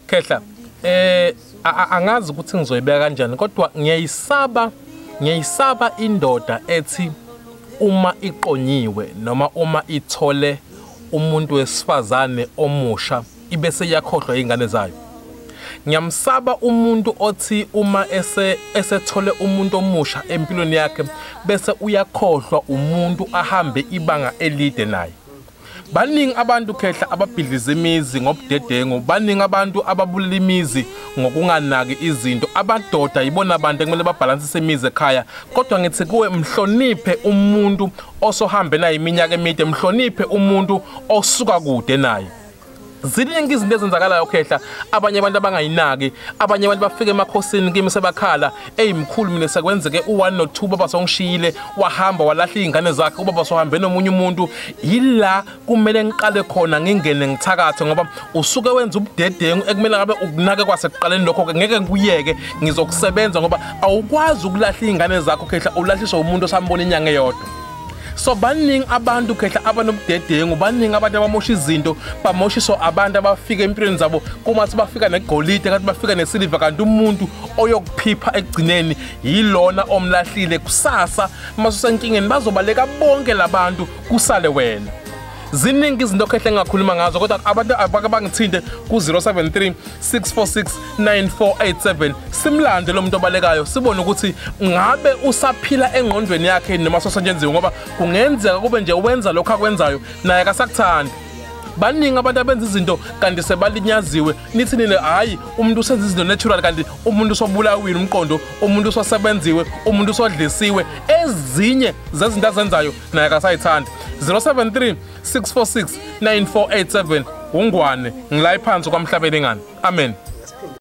Khehla angazi ukuthi ngizoyibeka kanjani kodwa ngiyayisaba indoda ethi uma iqonyiwe noma uma ithole umuntu wesifazane omusha ibese yakhohlwa izingane zayo. Ngiyamsaba umuntu othi uma esethole umuntu omusha empilweni yakhe bese uyakhohlwa umuntu ahambe ibanga elide naye. Baningi abantu Khehla ababhidliza imizi ngobudedengu, baningi abantu ababulela imizi ngokunganaki izinto. Abadoda yibona abantu ekumele babalansise imizi ekhaya, kodwa ngithi kuwe mhloniphe umuntu osohambe naye iminyaka emide, mhloniphe umuntu osuka kude naye. Ziningi izinto ezenzakalayo Khehla, abanye abantu abangayinaki, abanye abantu bafika emakhosini kimi sebakhala, mkhulu mina sekwenzeke u1 no2 baba songishiyile wahamba walahla izingane zakhe, ubaba sohambe nomunye umuntu. Yila kumele ngiqale khona ngingene ngithakathe ngoba usuke wenza ubudedengu ekumele ngabe ukunake kwasekuqaleni lokho ngeke ngikuyeke ngizokusebenza ngoba awukwazi ukulahla izingane zakho Khehla ulahliswa umuntu osambona inyanga eyodwa. So baningi abantu Khehla abanobudedengu, baningi abantu abamosha izinto, bamoshiswa abantu abafika empilweni zabo kuma bafika negolide kanti bafika nesiliva kanti umuntu oyokuphipha egcineni yilona omlahlile. Kusasa masusenkingeni bazobaleka bonke labantu kusale wena. Ziningi izinto Khehla engakhuluma ngazo kodwa abantu abangithinte ku 073 646 9487 simlande lo muntu obalekayo sibone ukuthi ngabe usaphila engqondweni yakhe noma sosenjenziwe ngoba kungenzeka kube nje wenza lokho akwenzayo naye akasakuthandi. Baningi abantu abenza izinto kanti sebalinyaziwe, nithi nini hayi umuntu usenza izinto natural kanti umuntu usobulawile umqondo, umuntu usosebenziwe, umuntu usodlisiwe, ezinye zezinto azenzayo naye akasayithandi. 073 646 9487 ungwane ngila iphansi kwamhlabuyalingana. Amen.